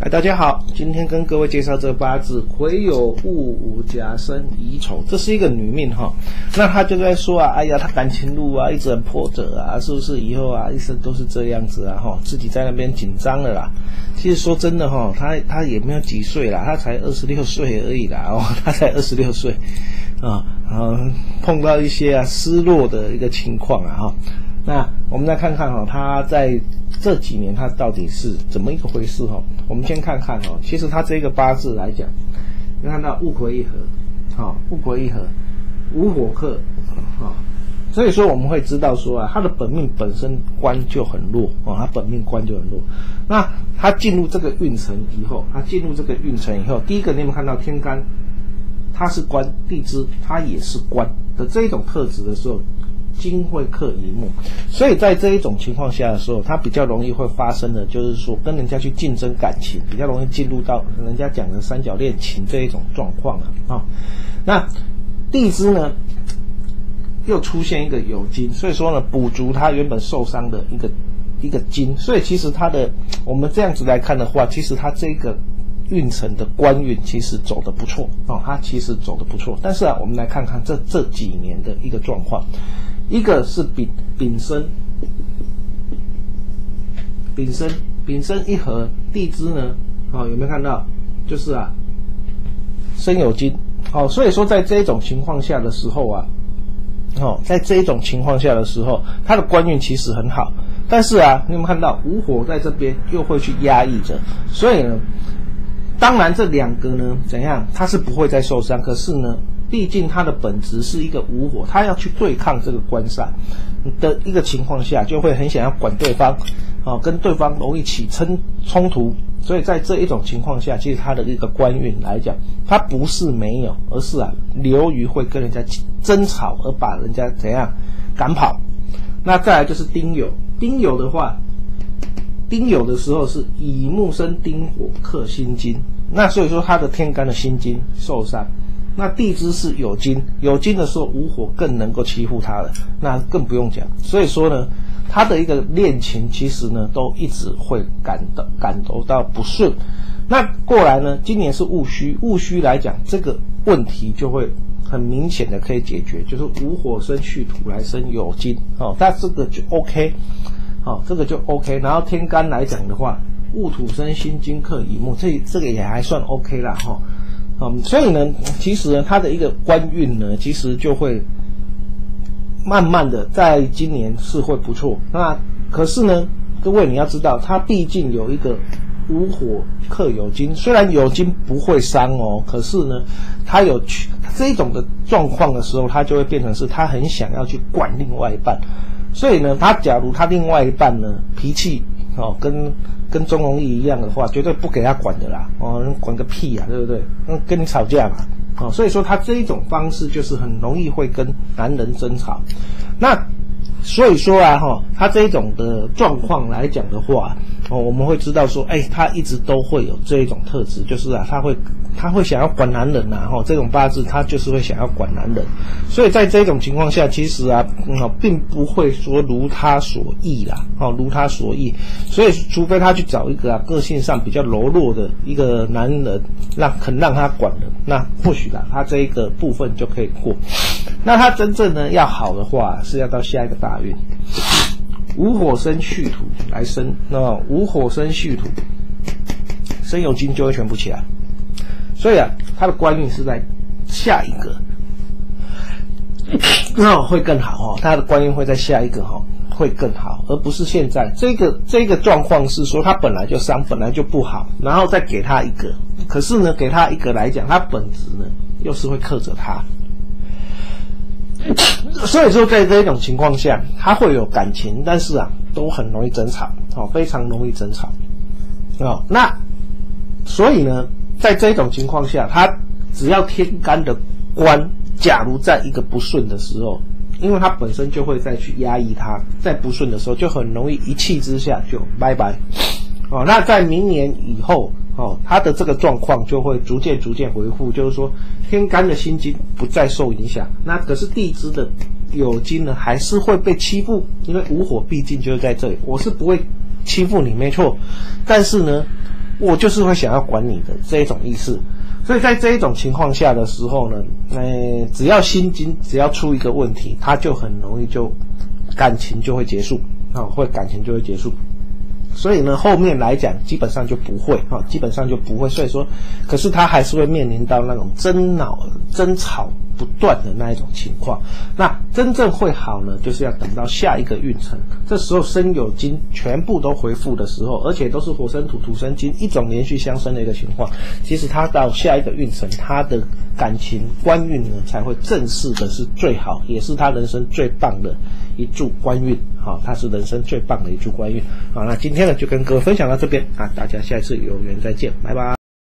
嗨，大家好，今天跟各位介绍这个八字癸酉戊午甲申乙丑，这是一个女命哈。那她就在说啊，哎呀，她感情路啊一直很波折啊，是不是以后啊一生都是这样子啊哈，自己在那边紧张了啦。其实说真的哈，她也没有几岁啦，她才26岁而已啦哦，她才26岁啊，碰到一些失落的一个情况啊哈。那我们再看看哈，他在这几年他到底是怎么一个回事哈？我们先看看哈，其实他这个八字来讲，你看到戊癸一合，戊癸一合，午火克，所以说我们会知道说啊，他的本命本身官就很弱他本命官就很弱。那他进入这个运程以后，第一个你有没有看到天干，他是官，地支他也是官的这一种特质的时候。金会克乙木，所以在这一种情况下的时候，它比较容易会发生的，就是说跟人家去竞争感情，比较容易进入到人家讲的三角恋情这一种状况那地支呢，又出现一个酉金，所以说呢，补足它原本受伤的一个金，所以其实它的我们这样子来看的话，其实它这个运程的官运其实走得不错它其实走得不错。但是我们来看看这几年的一个状况。一个是丙申一合，地支呢有没有看到？就是申酉金所以说在这一种情况下的时候他的官运其实很好，但是你有没有看到午火在这边又会去压抑着，所以呢，当然这两个呢怎样，他是不会再受伤，可是呢。毕竟它的本质是一个午火，他要去对抗这个官煞的一个情况下，就会很想要管对方，跟对方容易起冲突。所以在这一种情况下，其实他的一个官运来讲，他不是没有，而是流于会跟人家争吵，而把人家怎样赶跑。那再来就是丁酉，丁酉的话，丁酉的时候是乙木生丁火克辛金，那所以说他的天干的辛金受伤。那地支是酉金，酉金的时候午火更能够欺负他了，那更不用讲。所以说呢，他的一个恋情其实呢都一直会感受到不顺。那过来呢，今年是戊戌，戊戌来讲这个问题就会很明显的可以解决，就是午火生戌土来生酉金那这个就 OK 这个就 OK。然后天干来讲的话，戊土生辛金克乙木，这个也还算 OK 啦所以呢，其实呢，他的一个官运呢，其实就会慢慢的在今年是会不错。那可是呢，各位你要知道，他毕竟有一个午火克酉金，虽然酉金不会伤可是呢，他有这种的状况的时候，他就会变成是他很想要去管另外一半。所以呢，假如他另外一半呢脾气跟钟荣义一样的话，绝对不给他管的啦管个屁对不对？跟你吵架嘛所以说他这一种方式就是很容易会跟男人争吵。那所以说他这一种的状况来讲的话我们会知道说他一直都会有这一种特质，就是他会想要管男人这种八字他就是会想要管男人。所以在这种情况下，其实并不会说如他所意啦如他所意。所以除非他去找一个个性上比较柔弱的一个男人肯让他管的，那或许他这一个部分就可以过。那他真正呢要好的话，是要到下一个大运，午火生戌土来生，那午火生戌土，生酉金就会全部起来。所以他的官运是在下一个会更好他的官运会在下一个会更好，而不是现在这个状况是说他本来就伤，本来就不好，然后再给他一个，可是呢给他一个来讲，他本质呢又是会克着他。所以说在这种情况下，他会有感情，但是都很容易争吵非常容易争吵那所以呢在这种情况下，他只要天干的官假如在一个不顺的时候，因为他本身就会再去压抑他，在不顺的时候就很容易一气之下就拜拜那在明年以后他的这个状况就会逐渐恢复，就是说天干的辛金不再受影响，那可是地支的酉金呢还是会被欺负，因为午火毕竟就是在这里，我是不会欺负你没错，但是呢我就是会想要管你的这一种意思。所以在这一种情况下的时候呢，只要心经只要出一个问题，它就很容易就感情就会结束感情就会结束。所以呢，后面来讲基本上就不会基本上就不会。所以说，可是他还是会面临到那种争吵不断的那一种情况。那真正会好呢，就是要等到下一个运程，这时候生有金全部都回复的时候，而且都是火生土土生金一种连续相生的一个情况，其实他到下一个运程，他的感情官运呢才会正式的是最好，也是他人生最棒的一柱官运它是人生最棒的一柱官运那今天呢就跟各位分享到这边大家下一次有缘再见，拜拜。